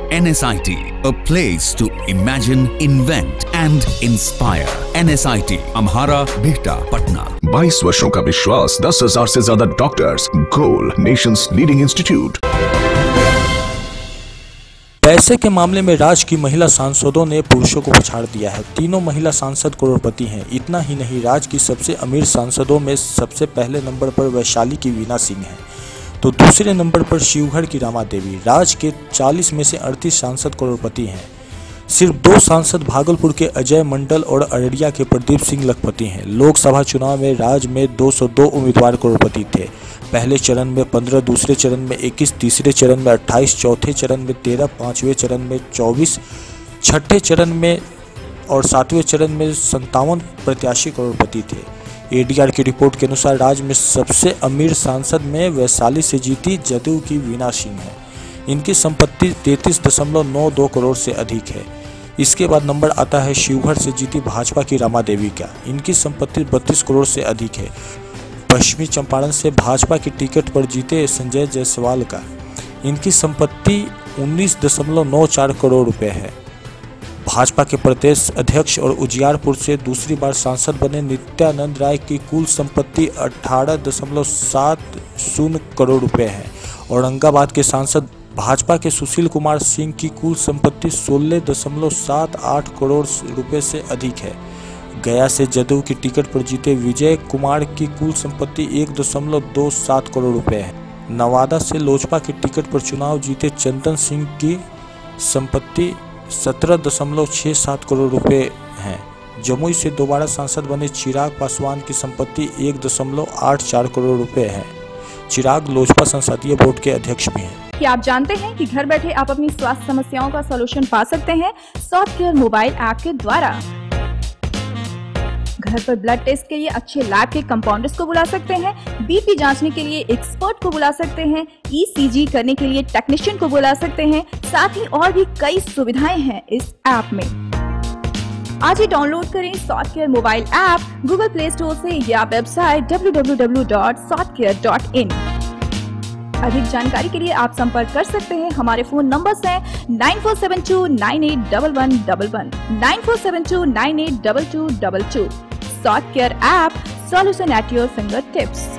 NSIT, a place to imagine, invent and inspire. NSIT, Amhara, Bihta, Patna. 22 वर्षों का विश्वास, 10,000 से ज्यादा डॉक्टर्स, गोल नेशंस लीडिंग इंस्टीट्यूट। पैसे के मामले में राज्य की महिला सांसदों ने पुरुषों को पछाड़ दिया है। तीनों महिला सांसद करोड़पति हैं। इतना ही नहीं, राज्य की सबसे अमीर सांसदों में सबसे पहले नंबर पर वैशाली की वीना सिंह है, तो दूसरे नंबर पर शिवहर की रमा देवी। राज्य के 40 में से 38 सांसद करोड़पति हैं। सिर्फ 2 सांसद भागलपुर के अजय मंडल और अररिया के प्रदीप सिंह लखपति हैं। लोकसभा चुनाव में राज्य में 202 उम्मीदवार करोड़पति थे। पहले चरण में 15, दूसरे चरण में 21, तीसरे चरण में 28, चौथे चरण में 13, पाँचवें चरण में 24, छठे चरण में और 7वें चरण में 57 प्रत्याशी करोड़पति थे। ADR की रिपोर्ट के अनुसार राज्य में सबसे अमीर सांसद में वैशाली से जीती जदयू की वीना सिंह है। इनकी संपत्ति 33.92 करोड़ से अधिक है। इसके बाद नंबर आता है शिवहर से जीती भाजपा की रमा देवी का। इनकी संपत्ति 32 करोड़ से अधिक है। पश्चिमी चंपारण से भाजपा की टिकट पर जीते संजय जायसवाल का। इनकी संपत्ति 19.94 करोड़ रुपए है। भाजपा के प्रदेश अध्यक्ष और उजियारपुर से दूसरी बार सांसद बने नित्यानंद राय की कुल संपत्ति 18.70 करोड़ रुपए है। औरंगाबाद के सांसद भाजपा के सुशील कुमार सिंह की कुल संपत्ति 16.78 करोड़ रुपए से अधिक है। गया से जदयू की टिकट पर जीते विजय कुमार की कुल संपत्ति 1.27 करोड़ रुपए है। नवादा से लोजपा की टिकट पर चुनाव जीते चंदन सिंह की संपत्ति 17.67 करोड़ रुपए हैं। जमुई से दोबारा सांसद बने चिराग पासवान की संपत्ति 1.84 करोड़ रुपए है। चिराग लोजपा संसदीय बोर्ड के अध्यक्ष भी हैं। क्या आप जानते हैं कि घर बैठे आप अपनी स्वास्थ्य समस्याओं का सॉल्यूशन पा सकते हैं सॉफ्टकेयर मोबाइल ऐप के द्वारा। घर पर ब्लड टेस्ट के लिए अच्छे लैब के कंपाउंडर्स को बुला सकते हैं, BP जांचने के लिए एक्सपर्ट को बुला सकते हैं, ECG करने के लिए टेक्नीशियन को बुला सकते हैं। साथ ही और भी कई सुविधाएं हैं इस ऐप में। आज ही डाउनलोड करें Softcare mobile app Google Play Store से या वेबसाइट www.softcare.in। अधिक जानकारी के लिए आप संपर्क कर सकते हैं। हमारे फोन नंबर्स हैं 9472981111, 9472982222। Softcare app, solution at your finger tips.